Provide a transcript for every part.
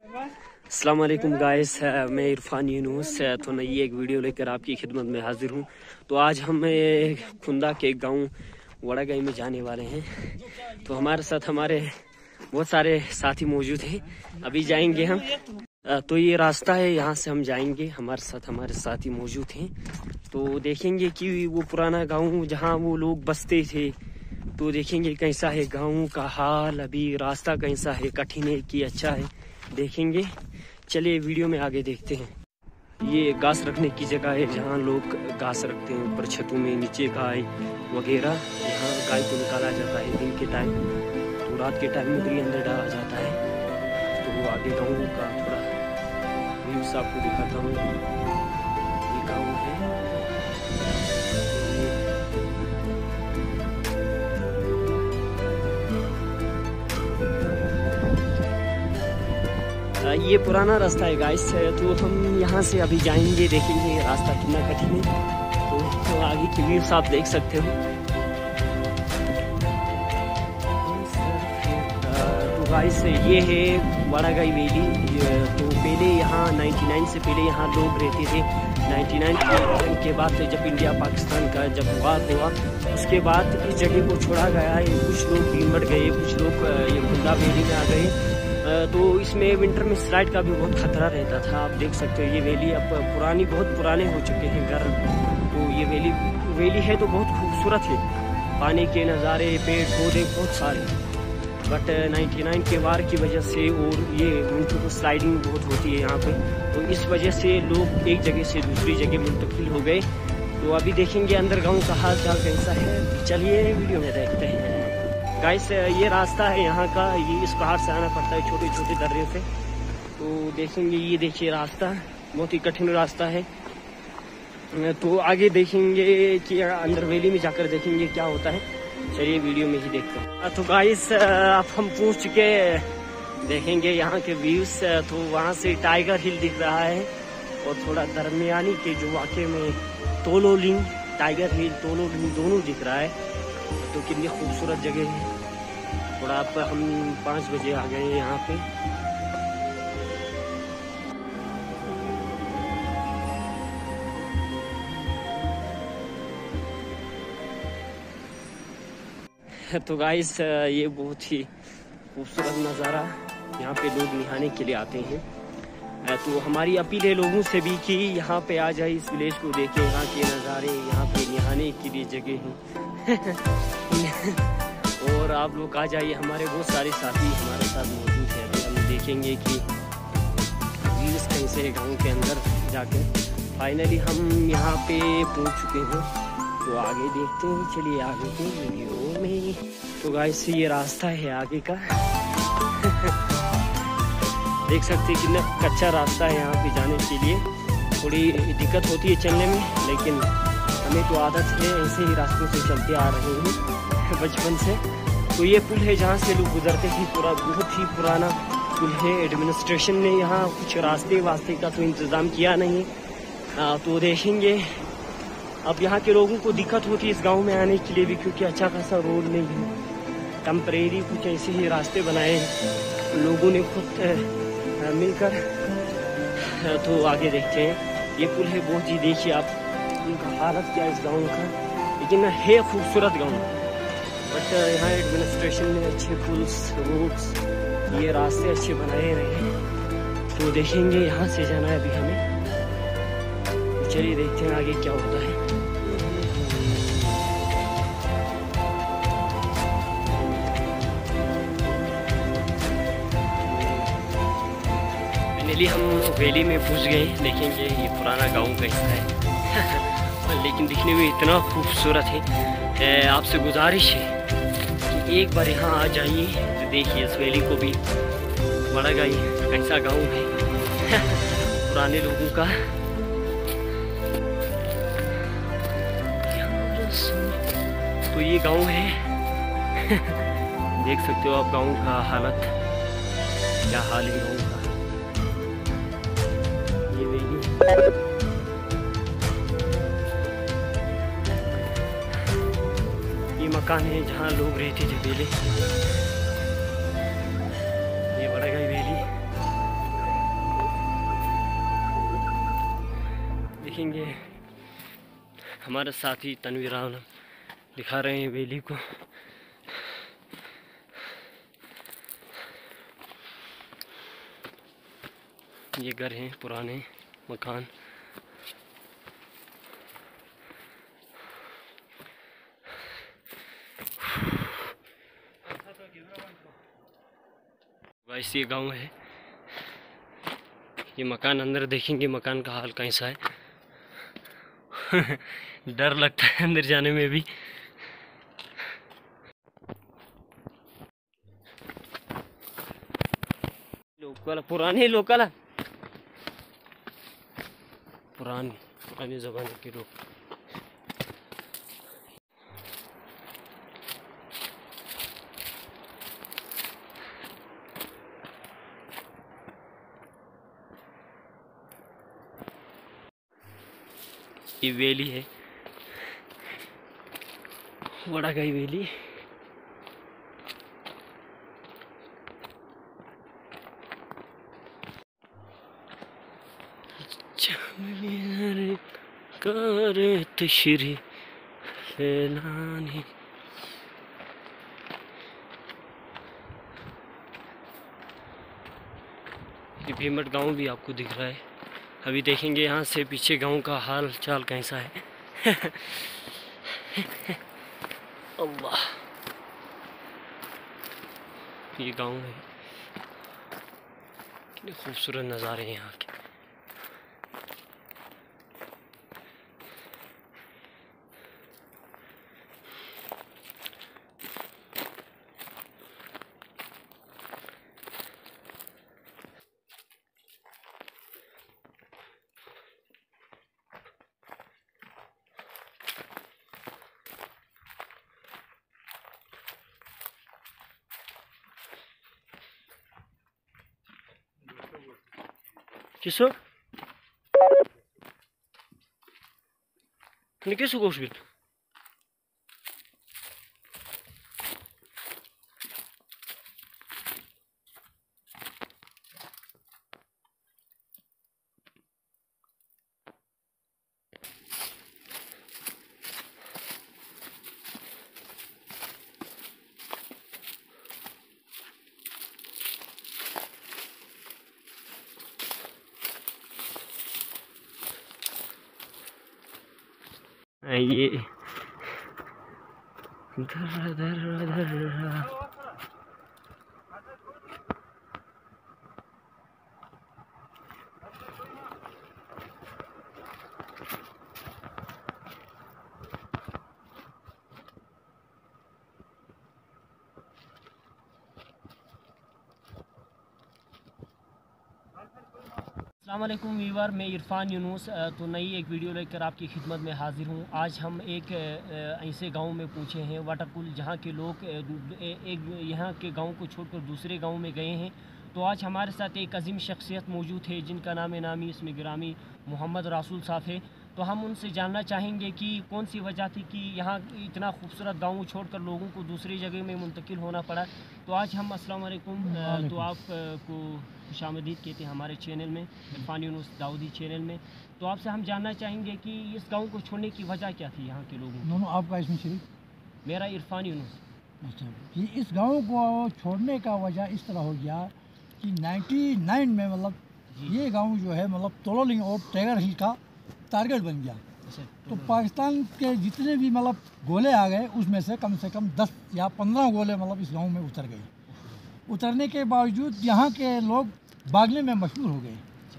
अस्सलाम वालेकुम गाइस, मैं इरफान यूनुस तो नई एक वीडियो लेकर आपकी खिदमत में हाजिर हूँ। तो आज हम खुंदा के गांव वड़ागाई में जाने वाले हैं। तो हमारे साथ हमारे बहुत सारे साथी मौजूद हैं। अभी जाएंगे हम। तो ये रास्ता है, यहाँ से हम जाएंगे। हमारे साथ हमारे साथी मौजूद हैं। तो देखेंगे कि वो पुराना गांव जहाँ वो लोग बसते थे, तो देखेंगे कैसा है गांव का हाल, अभी रास्ता कैसा है, कठिन है कि अच्छा है, देखेंगे। चलिए वीडियो में आगे देखते हैं। ये घास रखने की जगह है जहाँ लोग घास रखते हैं, ऊपर छतों में, नीचे गाय वगैरह। यहाँ गाय को निकाला जाता है दिन के टाइम, तो रात के टाइम में अंदर डाला जाता है। तो आगे गाँव का थोड़ा व्यूज आपको दिखाता हूँ। ये गाँव है। ये पुराना रास्ता है गाइस। तो हम यहाँ से अभी जाएंगे, देखेंगे रास्ता कितना कठिन है। तो आगे की व्यूज आप देख सकते हो। तो गाइस ये है वड़ागाई वैली। तो पहले यहाँ 99 से पहले यहाँ लोग रहते थे। 99 के बाद जब इंडिया पाकिस्तान का जब वार हुआ, उसके बाद इस जगह को छोड़ा गया है। कुछ लोग भीमड़ गए, कुछ लोग ये खुंदा वैली में आ गए। तो इसमें विंटर में स्लाइड का भी बहुत खतरा रहता था। आप देख सकते हो ये वैली अब बहुत पुराने हो चुके हैं घर। तो ये वैली है तो बहुत खूबसूरत है, पानी के नज़ारे, पेड़ पौधे बहुत सारे। बट 99 के वार की वजह से और ये विंटर को स्लाइडिंग बहुत होती है यहाँ पे, तो इस वजह से लोग एक जगह से दूसरी जगह मुंतकिल हो गए। तो अभी देखेंगे अंदर गाँव का हाल चाल कैसा है। चलिए वीडियो में देखते हैं। गाइस ये रास्ता है यहाँ का, ये इस पहाड़ से आना पड़ता है छोटे छोटे दर्रे से। तो देखेंगे, ये देखिए रास्ता बहुत ही कठिन रास्ता है। तो आगे देखेंगे कि अंदर वैली में जाकर देखेंगे क्या होता है। चलिए वीडियो में ही देखते हैं। तो गाइस अब हम पहुँच चुके, देखेंगे यहाँ के व्यूज। तो वहाँ से टाइगर हिल दिख रहा है और थोड़ा दरमियानी के जो वाक़े में तोलोलिंग, टाइगर हिल, तोलोलिंग दोनों दिख रहा है। तो कितनी खूबसूरत जगह है। थोड़ा आप हम 5 बजे आ गए हैं यहाँ पे। तो गाइस ये बहुत ही खूबसूरत नज़ारा, यहाँ पे लोग नहाने के लिए आते हैं। तो हमारी अपील है लोगों से भी कि यहाँ पे आ जाए, इस विलेज को देखें, यहाँ के नज़ारे, यहाँ पे नहाने के लिए जगह है। और आप लोग आ जाइए। हमारे बहुत सारे साथी हमारे साथ मौजूद हैं। तो हम देखेंगे कि व्यूज़ कैसे है गाँव के अंदर जाकर। फाइनली हम यहाँ पे पहुँच चुके हैं, तो आगे देखते हैं। चलिए आगे के वीडियो में। तो गाइस ये रास्ता है आगे का। देख सकते हैं कितना कच्चा रास्ता है यहाँ पे जाने के लिए। थोड़ी दिक्कत होती है चलने में, लेकिन हमें तो आदत है, ऐसे ही रास्तों से चलते आ रहे हैं बचपन से। तो ये पुल है जहाँ से लोग गुजरते थे, पूरा बहुत ही पुराना पुल है। एडमिनिस्ट्रेशन ने यहाँ कुछ रास्ते वास्ते का तो इंतज़ाम किया नहीं। तो देखेंगे अब यहाँ के लोगों को दिक्कत होती है इस गांव में आने के लिए भी, क्योंकि अच्छा खासा रोड नहीं है। टेम्परेरी कुछ ऐसे ही रास्ते बनाए लोगों ने खुद मिलकर। तो आगे देखते हैं। ये पुल है बहुत ही, देखिए आप उनका हालत क्या है इस गाँव का। लेकिन है खूबसूरत गाँव, बट यहाँ एडमिनिस्ट्रेशन ने अच्छे पुल्स, रोड्स, ये रास्ते अच्छे बनाए रहे हैं। तो देखेंगे यहाँ से जाना है अभी हमें। तो चलिए देखते हैं आगे क्या होता है। फाइनली हम वैली में पहुँच गए। देखेंगे ये पुराना गाँव कैसा है। लेकिन दिखने में इतना खूबसूरत है। आपसे गुजारिश है कि एक बार यहाँ आ जाइए, तो देखिए इस वैली को भी। वड़ागाई कैसा गांव है पुराने लोगों का। तो ये गांव है। देख सकते हो आप गांव का हालत, क्या हाल है गांव का। ये वैली मकान है जहाँ लोग रहते थे पहले। ये वड़ागाई वैली देखेंगे हमारे साथी तनवीर आलम दिखा रहे हैं वैली को। ये घर हैं, पुराने मकान। वैसे ये गांव है। ये मकान अंदर देखेंगे, मकान का हाल कैसा है। डर लगता है अंदर जाने में भी। लोकल पुराने लोकल पुरानी ज़माने के लोग। ये वैली है, वड़ागाई वैली। करे तशरी फैलानी। ये भीमट गांव भी आपको दिख रहा है। अभी देखेंगे यहाँ से पीछे गांव का हाल चाल कैसा है। अल्लाह, ये गांव है। कितने खूबसूरत नज़ारे हैं यहाँ के। किसो ne que su gospel ये धर धर धर। अस्सलाम वालेकुम वीवर, मैं इरफान यूनुस तो नई एक वीडियो लेकर आपकी खिदमत में हाज़िर हूँ। आज हम एक ऐसे गांव में पहुँचे हैं, वाटरपुल, जहां के लोग एक यहाँ के गांव को छोड़कर दूसरे गांव में गए हैं। तो आज हमारे साथ एक अजीम शख्सियत मौजूद है जिनका नाम नामी इसमें गिरामी मोहम्मद रासूल साहब है। तो हम उनसे जानना चाहेंगे कि कौन सी वजह थी कि यहाँ इतना खूबसूरत गांव छोड़कर लोगों को दूसरी जगह में मुंतकिल होना पड़ा। तो आज हम अस्सलाम वालेकुम, तो आपको खुशामदीद कहते हैं हमारे चैनल में, इरफान यूनुस दाऊदी चैनल में। तो आपसे हम जानना चाहेंगे कि इस गांव को छोड़ने की वजह क्या थी यहाँ के लोगों की। आपका इसमें शरीक? मेरा इरफान यूनुस। अच्छा, कि इस गांव को छोड़ने का वजह इस तरह हो गया कि 99 में मतलब ये गांव जो है मतलब तोलोलिंग और टाइगर हिल का टारगेट बन गया। तो पाकिस्तान के जितने भी मतलब गोले आ गए उसमें से कम 10 या 15 गोले मतलब इस गांव में उतर गए। उतरने के बावजूद यहाँ के लोग भागने में मशहूर हो गए।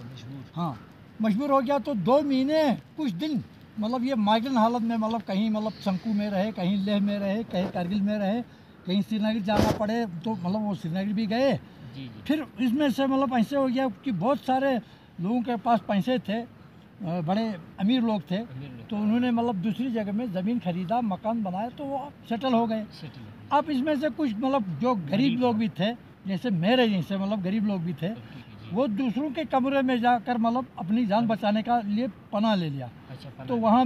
हाँ, मशहूर हो गया। तो 2 महीने कुछ दिन मतलब ये माइग्रेन हालत में मतलब कहीं मतलब शंकु में रहे, कहीं लेह में रहे, कहीं कारगिल में रहे, कहीं श्रीनगर जाना पड़े तो मतलब वो श्रीनगर भी गए। फिर इसमें से मतलब ऐसे हो गया कि बहुत सारे लोगों के पास पैसे थे, बड़े अमीर लोग थे, तो उन्होंने मतलब दूसरी जगह में ज़मीन खरीदा, मकान बनाया, तो वो सेटल हो गए। अब इसमें से कुछ मतलब जो गरीब लोग भी थे, जैसे मेरे जैसे मतलब गरीब लोग भी थे, वो दूसरों के कमरे में जाकर मतलब अपनी जान बचाने का लिए पनाह ले लिया। तो वहाँ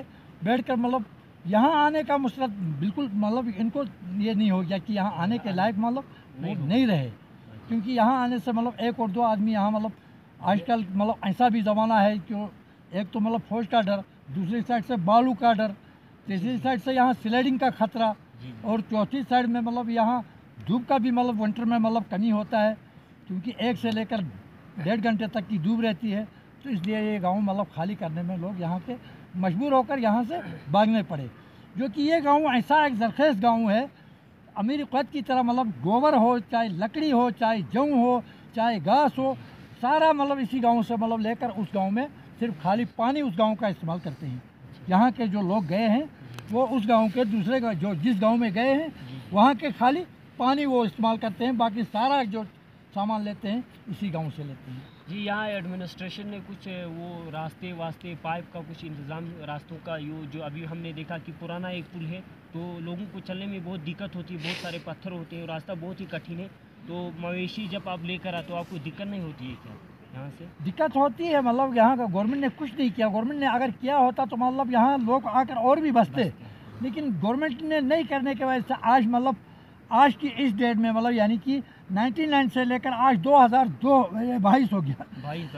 बैठकर मतलब यहाँ आने का मसला बिल्कुल मतलब इनको ये नहीं हो गया कि यहाँ आने के लायक मतलब वो नहीं रहे, क्योंकि यहाँ आने से मतलब 1 और 2 आदमी यहाँ मतलब आजकल मतलब ऐसा भी ज़माना है कि एक तो मतलब फौज का डर, दूसरी साइड से बालू का डर, तीसरी साइड से यहाँ स्लाइडिंग का खतरा, और चौथी साइड में मतलब यहाँ धूप का भी मतलब विंटर में मतलब कमी होता है, क्योंकि 1 से लेकर 1.5 घंटे तक की धूप रहती है। तो इसलिए ये गांव मतलब खाली करने में लोग यहाँ के मजबूर होकर यहाँ से भागने पड़े। जो कि ये गांव ऐसा एक ज़रख़ेज़ गांव है, अमीर क़द की तरह, मतलब गोबर हो, चाहे लकड़ी हो, चाहे जौ हो, चाहे घास हो, सारा मतलब इसी गांव से मतलब लेकर उस गांव में सिर्फ खाली पानी उस गांव का इस्तेमाल करते हैं। यहाँ के जो लोग गए हैं वो उस गांव के दूसरे जो जिस गांव में गए हैं वहाँ के खाली पानी वो इस्तेमाल करते हैं, बाकी सारा जो सामान लेते हैं इसी गांव से लेते हैं। जी, यहाँ एडमिनिस्ट्रेशन ने कुछ वो रास्ते वास्ते पाइप का कुछ इंतज़ाम रास्तों का जो अभी हमने देखा कि पुराना एक पुल है, तो लोगों को चलने में बहुत दिक्कत होती है, बहुत सारे पत्थर होते हैं, रास्ता बहुत ही कठिन है। तो मवेशी जब आप लेकर आते हो आपको दिक्कत नहीं होती है क्या यहाँ से? दिक्कत होती है, मतलब यहाँ का गवर्नमेंट ने कुछ नहीं किया। गवर्नमेंट ने अगर किया होता तो मतलब यहाँ लोग आकर और भी बसते, लेकिन गवर्नमेंट ने नहीं करने की वजह से आज मतलब आज की इस डेट में मतलब यानी कि 99 से लेकर आज 2022 हो गया,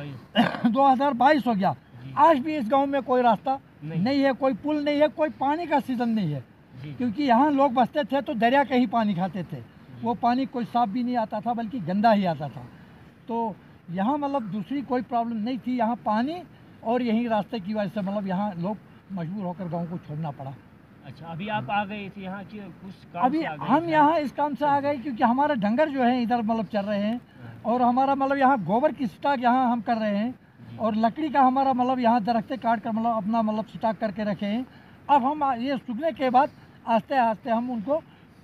2022 हो गया, आज भी इस गांव में कोई रास्ता नहीं है, कोई पुल नहीं है, कोई पानी का सीजन नहीं है। क्योंकि यहाँ लोग बसते थे तो दरिया का ही पानी खाते थे, वो पानी कोई साफ भी नहीं आता था बल्कि गंदा ही आता था। तो यहाँ मतलब दूसरी कोई प्रॉब्लम नहीं थी, यहाँ पानी और यही रास्ते की वजह से मतलब यहाँ लोग मजबूर होकर गांव को छोड़ना पड़ा। अच्छा, अभी आप आ गए थे यहाँ के कुछ काम अभी से आ गए? हम यहाँ इस काम से आ गए क्योंकि हमारे डंगर जो है इधर मतलब चल रहे हैं, और हमारा मतलब यहाँ गोबर की स्टॉक यहाँ हम कर रहे हैं, और लकड़ी का हमारा मतलब यहाँ दरख्ते काट कर मतलब अपना मतलब स्टॉक करके रखे हैं। अब हम ये सूखने के बाद आस्ते आस्ते हम उनको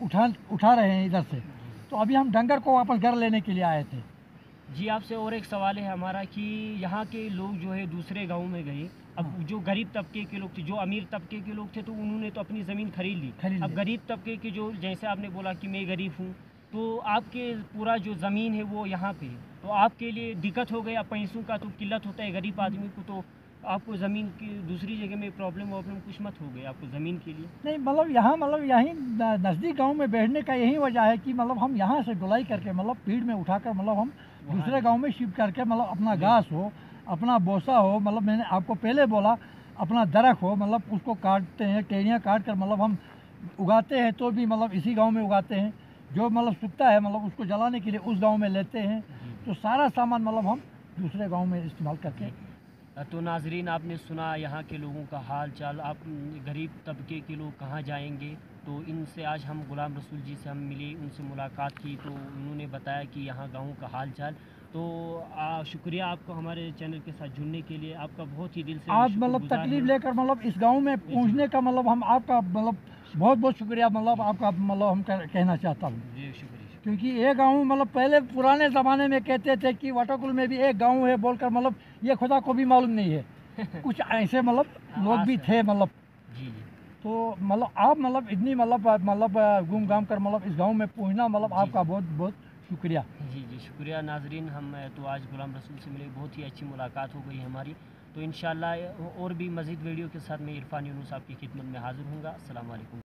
उठा रहे हैं इधर से। तो अभी हम डंगर को वापस घर लेने के लिए आए थे। जी, आपसे और एक सवाल है हमारा कि यहाँ के लोग जो है दूसरे गांव में गए, अब जो गरीब तबके के लोग थे, जो अमीर तबके के लोग थे तो उन्होंने तो अपनी ज़मीन खरीद ली। अब गरीब तबके के जो, जैसे आपने बोला कि मैं गरीब हूँ, तो आपके पूरा जो ज़मीन है वो यहाँ पे है, तो आपके लिए दिक्कत हो गया, पैसों का तो किल्लत होता है गरीब आदमी को, तो आपको ज़मीन की दूसरी जगह में प्रॉब्लम कुछ मत हो गया आपको ज़मीन के लिए? नहीं, मतलब यहाँ मतलब यहीं नज़दीक गांव में बैठने का यही वजह है कि मतलब हम यहाँ से ढुलाई करके मतलब भीड़ में उठाकर मतलब हम दूसरे गांव में शिफ्ट करके मतलब अपना घास हो, अपना बोसा हो, मतलब मैंने आपको पहले बोला अपना दरख्त हो, मतलब उसको काटते हैं, टेहनियाँ काट कर मतलब हम उगाते हैं, तो भी मतलब इसी गाँव में उगाते हैं। जो मतलब सूखता है मतलब उसको जलाने के लिए उस गाँव में लेते हैं। तो सारा सामान मतलब हम दूसरे गाँव में इस्तेमाल करके। तो नाजरीन, आपने सुना यहाँ के लोगों का हाल चाल। आप गरीब तबके के लोग कहाँ जाएंगे? तो इनसे आज हम गुलाम रसूल जी से हम मिले, उनसे मुलाकात की, तो उन्होंने बताया कि यहाँ गाँव का हाल चाल। तो शुक्रिया आपको हमारे चैनल के साथ जुड़ने के लिए, आपका बहुत ही दिल से आप मतलब तकलीफ लेकर मतलब इस गांव में पहुंचने का मतलब हम आपका मतलब बहुत बहुत शुक्रिया मतलब आपका मतलब हम कहना चाहता हूँ। जी शुक्रिया। क्योंकि ये गांव मतलब पहले पुराने ज़माने में कहते थे कि वाटाकुल में भी एक गांव है बोलकर, मतलब ये खुदा को भी मालूम नहीं है। कुछ ऐसे मतलब लोग भी थे मतलब। जी। तो मतलब आप मतलब इतनी मतलब घूम घाम कर मतलब इस गांव में पहुंचना मतलब आपका बहुत बहुत शुक्रिया। जी शुक्रिया नाजरीन। हम तो आज गुलाम रसूल से मिले, बहुत ही अच्छी मुलाकात हो गई हमारी। तो इंशाल्लाह और भी मज़ीद वीडियो के साथ मैं इरफान यूनुस आपकी खिदमत में हाज़िर हूँगा। अस्सलाम वालेकुम।